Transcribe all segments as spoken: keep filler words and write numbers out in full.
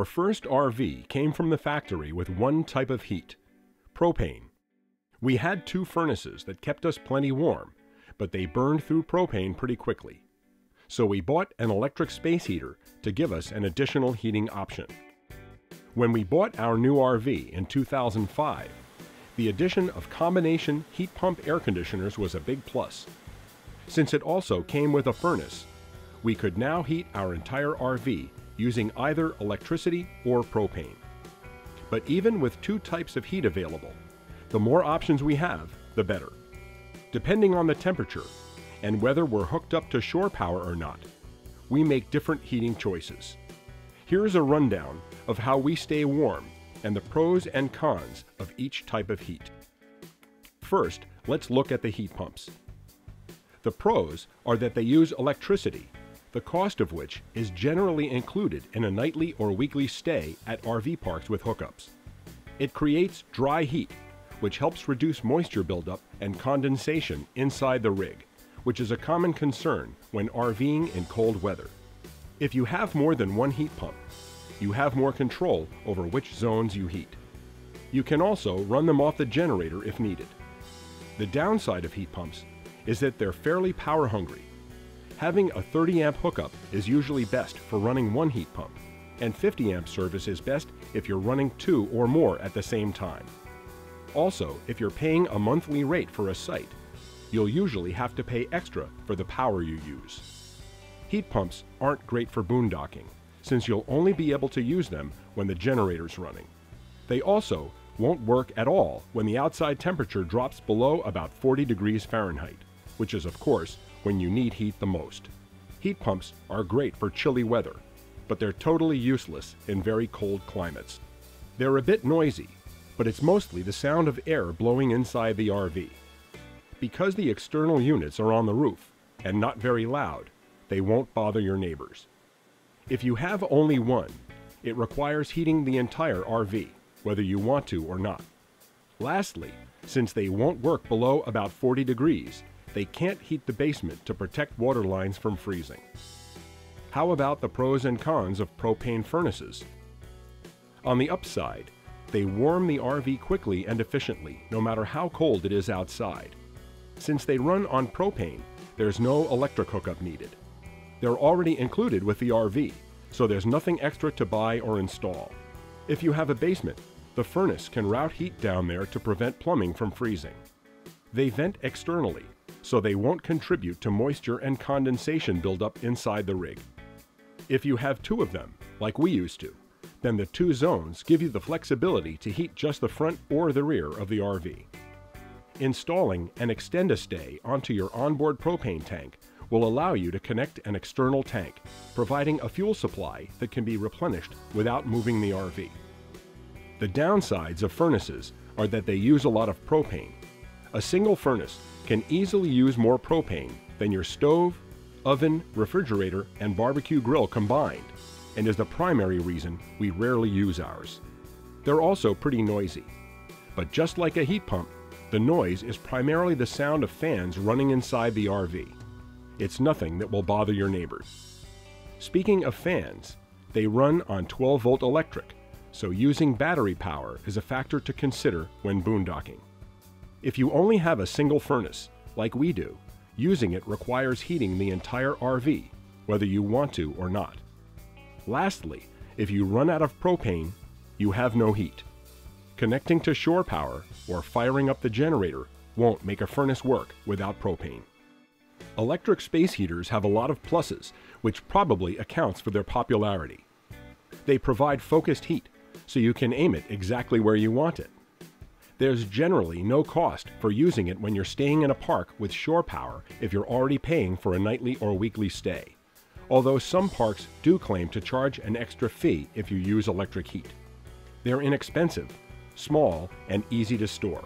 first R V came from the factory with one type of heat, propane. We had two furnaces that kept us plenty warm, but they burned through propane pretty quickly. So we bought an electric space heater to give us an additional heating option. When we bought our new R V in two thousand five, the addition of combination heat pump air conditioners was a big plus. Since it also came with a furnace, we could now heat our entire R V using either electricity or propane. But even with two types of heat available, the more options we have, the better. Depending on the temperature and whether we're hooked up to shore power or not, we make different heating choices. Here's a rundown of how we stay warm and the pros and cons of each type of heat. First, let's look at the heat pumps. The pros are that they use electricity, the cost of which is generally included in a nightly or weekly stay at R V parks with hookups. It creates dry heat, which helps reduce moisture buildup and condensation inside the rig, which is a common concern when RVing in cold weather. If you have more than one heat pump, you have more control over which zones you heat. You can also run them off the generator if needed. The downside of heat pumps is that they're fairly power hungry. Having a thirty amp hookup is usually best for running one heat pump, and fifty amp service is best if you're running two or more at the same time. Also, if you're paying a monthly rate for a site, you'll usually have to pay extra for the power you use. Heat pumps aren't great for boondocking, since you'll only be able to use them when the generator's running. They also won't work at all when the outside temperature drops below about forty degrees Fahrenheit, which is of course when you need heat the most. Heat pumps are great for chilly weather, but they're totally useless in very cold climates. They're a bit noisy, but it's mostly the sound of air blowing inside the R V. Because the external units are on the roof and not very loud, they won't bother your neighbors. If you have only one, it requires heating the entire R V, whether you want to or not. Lastly, since they won't work below about forty degrees, they can't heat the basement to protect water lines from freezing. How about the pros and cons of propane furnaces? On the upside, they warm the R V quickly and efficiently, no matter how cold it is outside. Since they run on propane, there's no electric hookup needed. They're already included with the R V, so there's nothing extra to buy or install. If you have a basement, the furnace can route heat down there to prevent plumbing from freezing. They vent externally, so they won't contribute to moisture and condensation buildup inside the rig. If you have two of them, like we used to, then the two zones give you the flexibility to heat just the front or the rear of the R V. Installing an Extend-A-Stay onto your onboard propane tank will allow you to connect an external tank, providing a fuel supply that can be replenished without moving the R V. The downsides of furnaces are that they use a lot of propane. A single furnace can easily use more propane than your stove, oven, refrigerator, and barbecue grill combined, and is the primary reason we rarely use ours. They're also pretty noisy. But just like a heat pump, the noise is primarily the sound of fans running inside the R V. It's nothing that will bother your neighbors. Speaking of fans, they run on twelve volt electric, so using battery power is a factor to consider when boondocking. If you only have a single furnace, like we do, using it requires heating the entire R V, whether you want to or not. Lastly, if you run out of propane, you have no heat. Connecting to shore power or firing up the generator won't make a furnace work without propane. Electric space heaters have a lot of pluses, which probably accounts for their popularity. They provide focused heat, so you can aim it exactly where you want it. There's generally no cost for using it when you're staying in a park with shore power if you're already paying for a nightly or weekly stay, although some parks do claim to charge an extra fee if you use electric heat. They're inexpensive, small, and easy to store.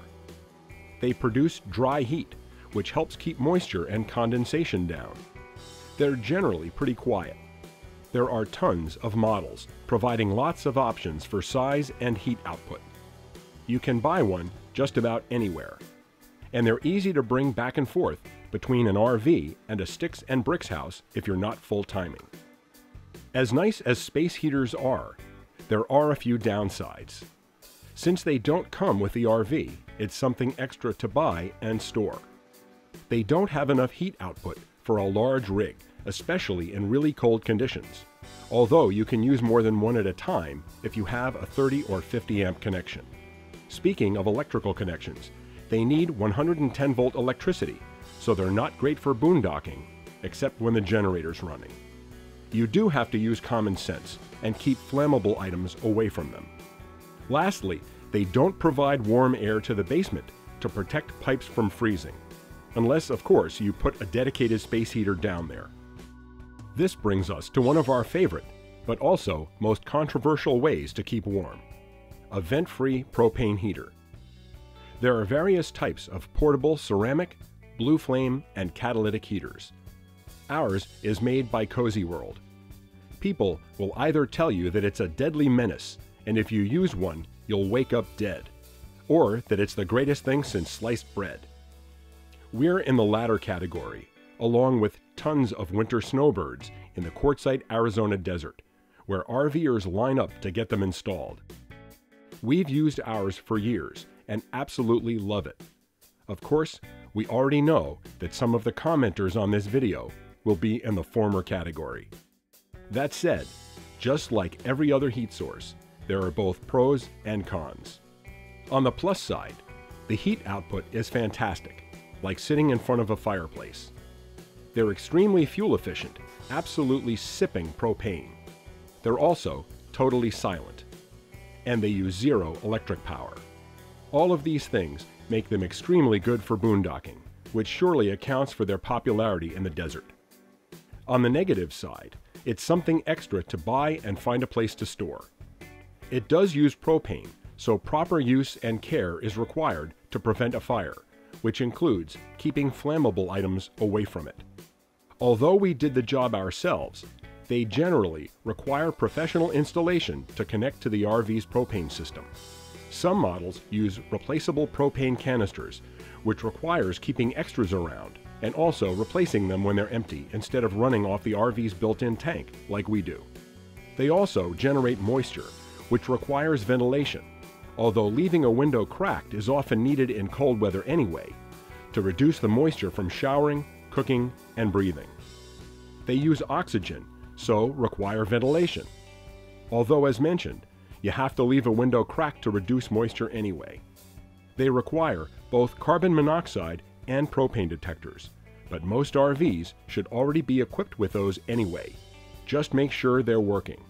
They produce dry heat, which helps keep moisture and condensation down. They're generally pretty quiet. There are tons of models, providing lots of options for size and heat output. You can buy one just about anywhere. And they're easy to bring back and forth between an R V and a sticks and bricks house if you're not full-timing. As nice as space heaters are, there are a few downsides. Since they don't come with the R V, it's something extra to buy and store. They don't have enough heat output for a large rig, especially in really cold conditions, although you can use more than one at a time if you have a thirty or fifty amp connection. Speaking of electrical connections, they need one hundred ten volt electricity, so they're not great for boondocking, except when the generator's running. You do have to use common sense and keep flammable items away from them. Lastly, they don't provide warm air to the basement to protect pipes from freezing, unless, of course, you put a dedicated space heater down there. This brings us to one of our favorite, but also most controversial ways to keep warm: a vent-free propane heater. There are various types of portable ceramic, blue flame, and catalytic heaters. Ours is made by Cozy World. People will either tell you that it's a deadly menace, and if you use one, you'll wake up dead, or that it's the greatest thing since sliced bread. We're in the latter category, along with tons of winter snowbirds in the Quartzsite, Arizona desert, where RVers line up to get them installed. We've used ours for years and absolutely love it. Of course, we already know that some of the commenters on this video will be in the former category. That said, just like every other heat source, there are both pros and cons. On the plus side, the heat output is fantastic, like sitting in front of a fireplace. They're extremely fuel efficient, absolutely sipping propane. They're also totally silent, and they use zero electric power. All of these things make them extremely good for boondocking, which surely accounts for their popularity in the desert. On the negative side, it's something extra to buy and find a place to store. It does use propane, so proper use and care is required to prevent a fire, which includes keeping flammable items away from it. Although we did the job ourselves, they generally require professional installation to connect to the R V's propane system. Some models use replaceable propane canisters, which requires keeping extras around and also replacing them when they're empty instead of running off the R V's built-in tank like we do. They also generate moisture, which requires ventilation, although leaving a window cracked is often needed in cold weather anyway, to reduce the moisture from showering, cooking, and breathing. They use oxygen, so require ventilation. Although, as mentioned, you have to leave a window cracked to reduce moisture anyway. They require both carbon monoxide and propane detectors, but most R Vs should already be equipped with those anyway. Just make sure they're working.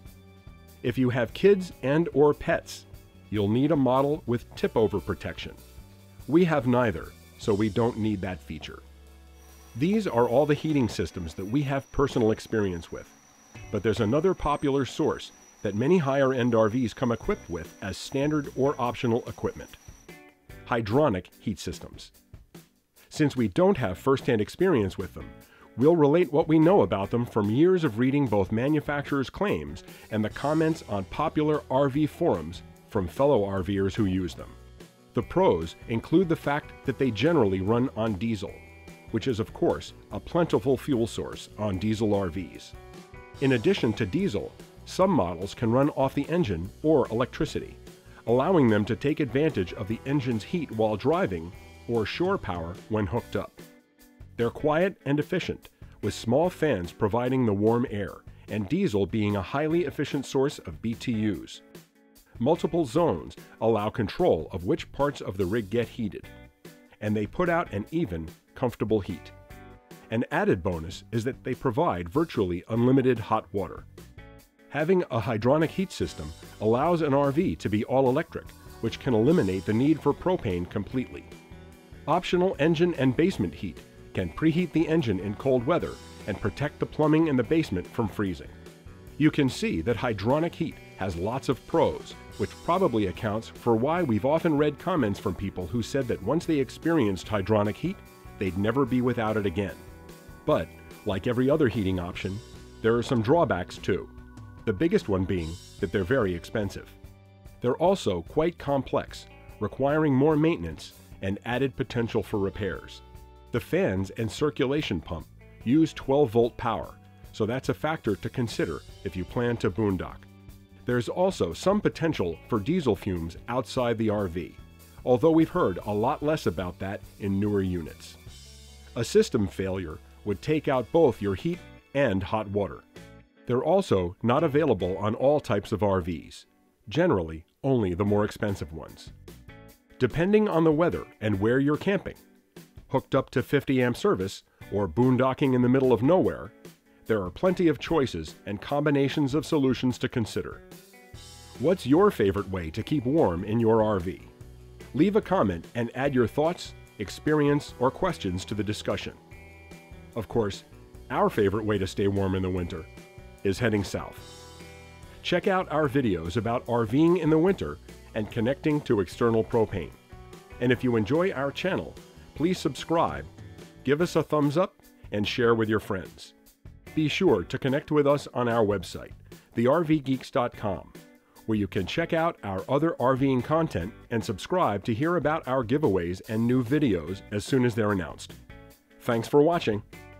If you have kids and or pets, you'll need a model with tip-over protection. We have neither, so we don't need that feature. These are all the heating systems that we have personal experience with, but there's another popular source that many higher-end R Vs come equipped with as standard or optional equipment: hydronic heat systems. Since we don't have first-hand experience with them, we'll relate what we know about them from years of reading both manufacturers' claims and the comments on popular R V forums from fellow RVers who use them. The pros include the fact that they generally run on diesel, which is of course a plentiful fuel source on diesel R Vs. In addition to diesel, some models can run off the engine or electricity, allowing them to take advantage of the engine's heat while driving or shore power when hooked up. They're quiet and efficient, with small fans providing the warm air, and diesel being a highly efficient source of B T Us. Multiple zones allow control of which parts of the rig get heated, and they put out an even, comfortable heat. An added bonus is that they provide virtually unlimited hot water. Having a hydronic heat system allows an R V to be all electric, which can eliminate the need for propane completely. Optional engine and basement heat can preheat the engine in cold weather and protect the plumbing in the basement from freezing. You can see that hydronic heat has lots of pros, which probably accounts for why we've often read comments from people who said that once they experienced hydronic heat, they'd never be without it again. But, like every other heating option, there are some drawbacks too, the biggest one being that they're very expensive. They're also quite complex, requiring more maintenance and added potential for repairs. The fans and circulation pump use twelve volt power, so that's a factor to consider if you plan to boondock. There's also some potential for diesel fumes outside the R V, although we've heard a lot less about that in newer units. A system failure would take out both your heat and hot water. They're also not available on all types of R Vs, generally only the more expensive ones. Depending on the weather and where you're camping, hooked up to fifty amp service or boondocking in the middle of nowhere, there are plenty of choices and combinations of solutions to consider. What's your favorite way to keep warm in your R V? Leave a comment and add your thoughts, experience, or questions to the discussion. Of course, our favorite way to stay warm in the winter is heading south. Check out our videos about RVing in the winter and connecting to external propane. And if you enjoy our channel, please subscribe, give us a thumbs up, and share with your friends. Be sure to connect with us on our website, the R V geeks dot com, where you can check out our other RVing content and subscribe to hear about our giveaways and new videos as soon as they're announced. Thanks for watching.